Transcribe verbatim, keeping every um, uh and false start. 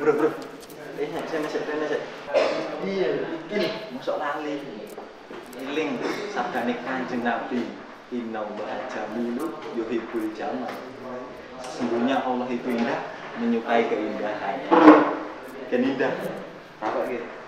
bro bro. Eh saya masih saya masih. Iya, ini masuk lali. Iling sabdane Kanjeng Nabi. Inna wa jamilu yuhibbul jamal. Sesungguhnya Allah itu indah, menyukai keindahan. Kan indah. Apa gitu?